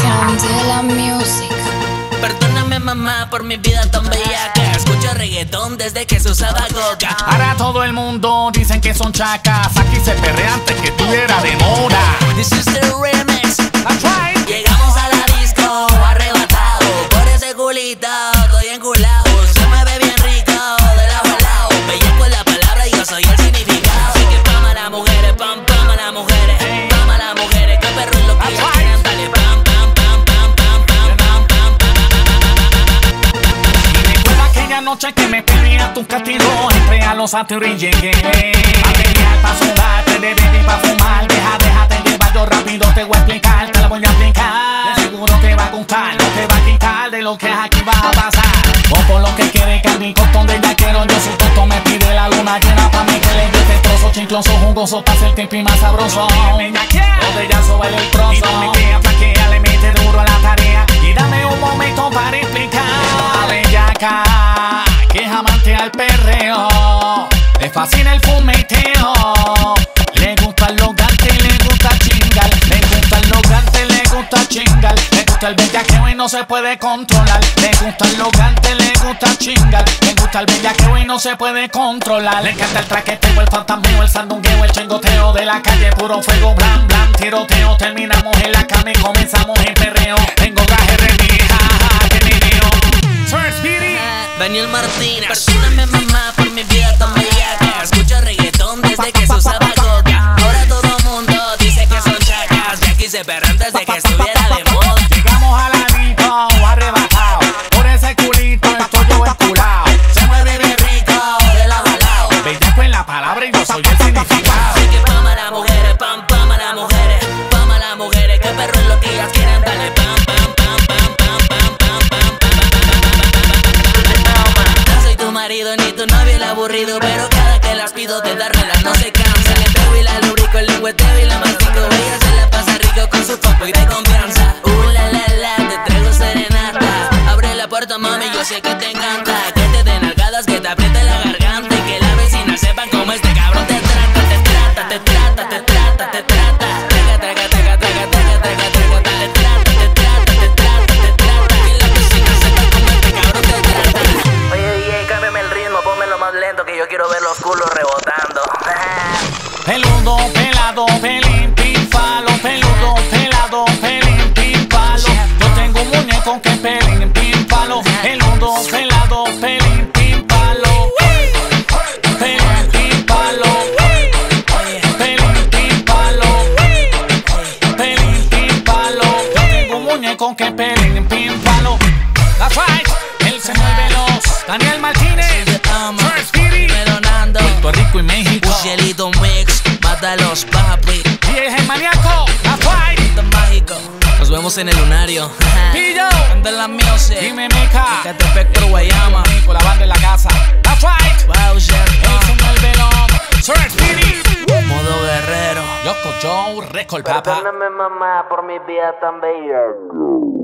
Versión de la music. Perdóname mamá por mi vida tan bellaca. Escucho reggaetón desde que se usaba coca. Ahora todo el mundo dicen que son chacas. Aquí se perrea antes que tú eras de moda. This is the remix. That's right. Llegamos a la disco arrebatado. Por ese culito estoy enculado. Se mueve bien rico de lado a lado. Bellaco es la palabra y yo soy el significado. Así que pam a las mujeres, pam pam a las mujeres. Pam a las mujeres, que perro es lo que ellas quieren. Dale pam pam pam pam pam pam pam pam pam. Y recuerda aquella noche que me pedí a tu castigo. Entré a los atrios y llegué a pelear pa' sudarte, de beber pa' fumar. Déjate llevar, yo rápido te voy a explicar. Te la voy a aplicar, de seguro te va a gustar. No te va a quitar de lo que aquí va a pasar. O por lo que quiere que mi costón de ya quiero. Yo soy tonto, me pide la luna llena pa' mí que le dé este trozo chincloso, jugoso, pa' hacer tiempo y más sabroso. Donde ya sube el trozo. Y no me queda flaquea, le mete duro a la tarea. Y dame un momento para explicar. Bellaca, que es amante al perreo. Le fascina el fumeteo. Le gustan los gantes, le gusta chingar. Le gustan los gantes, le gusta chingar. Le gusta el bellaqueo y no se puede controlar. Le gustan los gantes, le gusta chingar. Le gusta el bellaqueo y no se puede controlar. Le encanta el traqueteo, el fantasmeo, el sandungueo, el chingoteo de la calle, puro fuego, blan, blan, tiroteo. Terminamos en la cama y comenzamos en perreo. Tengo gaje de mi jaja, que me veo. Sir Speedy, Daniel Martínez. Perdóname mamá por mi vida tan bellaca. Escucho reggaetón desde que se usaba coca. Ahora todo el mundo dice que son chacas. De aquí se perran desde que estuviera de moda. llegamos al ladito, arrebatado. Por ese culito estoy yo enculado. Se mueve bien rico de lado a lado. Bellaco en la palabra y yo soy el significado. Así que pam a las mujeres, pam pam a las mujeres. Pam a las mujeres, que perro es lo que ellas quieren. Dale pam pam pam pam pam pam pam pam pam. No soy tu marido ni tu novio el aburrido, pero cada que las pido de dármelas no se cansa. Le pego y la lubrico, el lengüeteo y la mastico. Ella se la pasa rico con su foco y de confianza. La la la, te traigo serenata. Abre la puerta mami, yo sé que te encanta. Que te den nalgadas, que te apriete la garganta. Y que la vecina sepan cómo este cabrón te trata. Te trata, te trata, te trata, te trata. Traga, traga, traga, traga, traga, traga, traga. Te trata, te trata, te trata, te trata. Que la vecina sepan cómo este cabrón te trata. Oye DJ, cámbiame el ritmo, pónmelo más lento que yo quiero ver los culos rebotando. Peludo, pelado, pelín, pin, palo. Peludo, pelado, pelín, pin, palo. Yo tengo un muñeco que pelín, pin, palo. Peludo, pelado, pelín, pin, palo. Pelín, pin, palo. Pelín, pin, palo. Pelín, pin, palo. Yo tengo un muñeco que pelín, pin, palo. That's right, el señor veloz, Daniel Martínez, Sir Speedy, Melonando, Puerto Rico y México. Cielito Mix, mátalos papi. Y es el maníaco, that's right. Esto es mágico. Nos vemos en el lunario. Pillo, Anda la music. dime Meca, Catepec por Guayama. con la banda en la casa. That's right, Wow, el señor veloz, Sir Speedy, Modo guerrero. Yoko Joe, Record Papa. Perdóname mamá por mi vida tan bella.